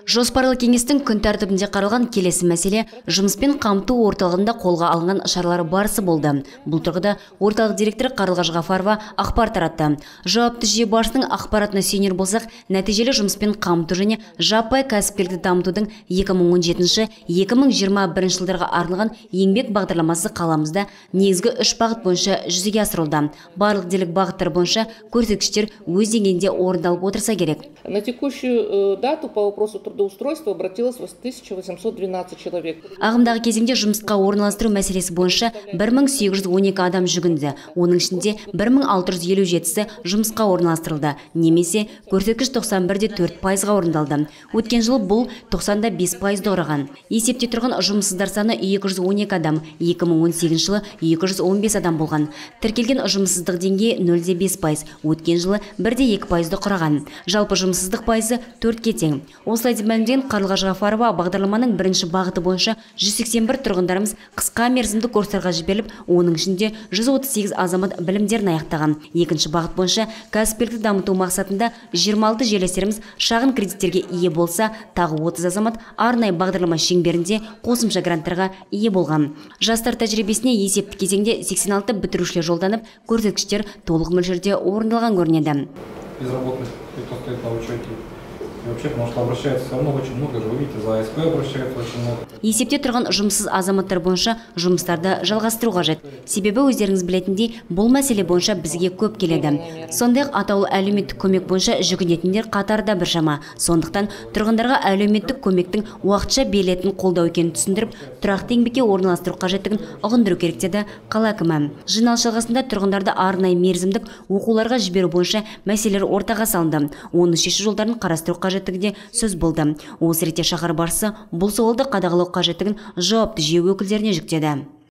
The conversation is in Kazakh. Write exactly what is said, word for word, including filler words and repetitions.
Жоспарлы кеңестің күн тәртібінде қаралған келесі мәселе жұмыспен қамту орталығында қолға алынған шаралар барысы болды. Бұл тұрғыда орталық директоры Қарлығаш Ғафарова ақпар таратты. Жауапты жүйе басшысының ақпаратына сүйенер болсақ, нәтижелі жұмыспен қамту және жаппай кәсіпкерлікті дамытудың екі мың он жетінші - екі мың жиырма бірінші жылдарға арналған еңбек бағдарламасы қаламызда негізгі үш бағыт бойынша жүзеге асырылды. Барлық дерлік бағыттар бойынша көрсеткіштер өз деңгейінде орындалып отырса керек. На текущую дату по вопросу трудоустройства обратилось тысяча восемьсот двенадцать человек. Ағымдағы кезеңде жұмысқа орналастыру мәселесі бойынша бір мың сегіз жүз он екі адам жүгінді. Оның ішінде бір мың алты жүз елу жетісі жұмысқа орналастырылды, немесе көрсеткіш тоқсан бір де төрт пайызға орындалды. Өткен жылы бұл тоқсан да бес пайызды құраған. Есепте тұрған жұмыссыздар саны екі жүз он екі адам, екі мың он сегізінші жылы екі жүз он бес адам болған. Тіркелген жұмыссыздық деңгейі нөл де бес пайыз, өткен жылы бір де екі пайызды құраған. Жалпы жұмыссыздық пайызы төртке тең. Осылай деп мәлімдеген Қарлығаш Ғафарова, бағдарламаның бірінші бағыты бойынша жүз сексен бір тұрғындарымыз қысқа мерзімді курстарға жіберіліп, оның ішінде жүз отыз сегіз азамат білімдерін аяқтаған. Екінші бағыт бойынша кәсіпкерлікті дамыту мақсатында жиырма алты жерлестеріміз шағын кредиттерге ие болса, тағы отыз азамат арнайы бағдарлама шеңберінде қосымша гранттарға ие болған. Жастар тәжірибесіне есепті кезеңде сексен алты бітірушілер жолданып, көрсеткіштер толық мөлшерде орындалған көрінеді. Безработных, кто стоит на учете. И вообще, потому что обращается все равно очень много, же вы видите, за АСП обращается очень много. Есепте тұрған жұмыссыз азаматтар бойынша жұмыстарды жалғастыру қажет. Себебі өздеріңіз білетіндей, бұл мәселе бойынша бізге көп келеді. Сондай-ақ атаулы әлеуметтік көмек бойынша жүгінетіндер қатарда біршама. Сондықтан тұрғындарға әлеуметтік көмектің уақытша берілетін қолдау екенін түсіндіріп, тұрақты еңбекке орналастыру қажеттігін ұғындыру керек деді қала әкімі. Жиналыс жалғасында тұрғындарды арнайы мерзімдік оқуларға жіберу бойынша мәселелер ортаға салынды. Оны шешу жолдарын қарастыру қажеттігінде сөз болды. Осы ретте шаһар басшысы бұл сауалды қадағалау қажеттігін жауапты жүйе өкілдеріне жүктеді.